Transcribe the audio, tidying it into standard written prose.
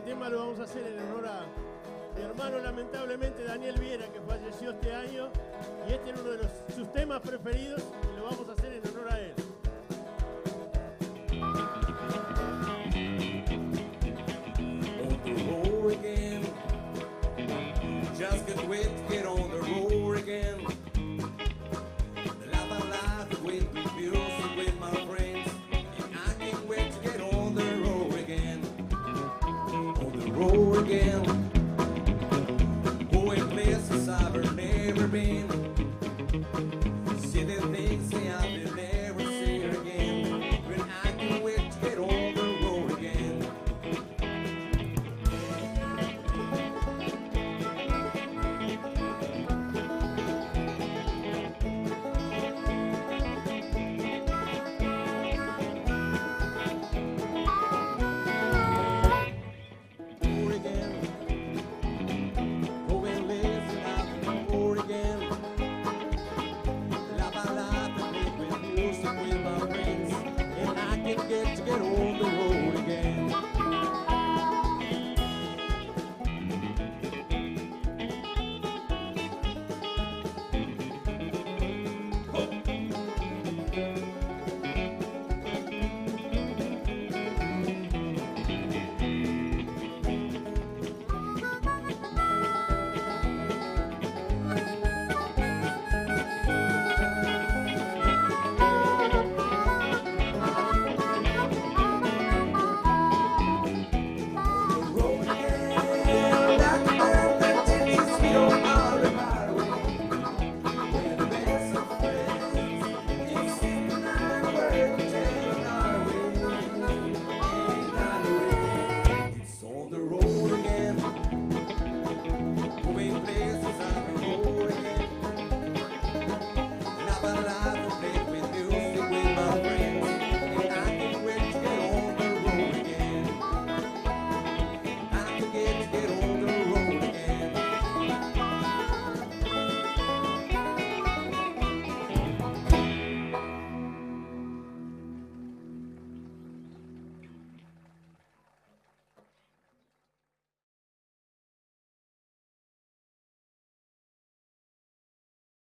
tema lo vamos a hacer en honor a mi hermano, lamentablemente, Daniel Viera, que falleció este año. Y este es uno de sus temas preferidos y lo vamos a hacer en honor a él. On the road again. Just can't wait to get on the road again. The life I live with music with my friends. And I can't wait to get on the road again. On the road again. Going places I've never been.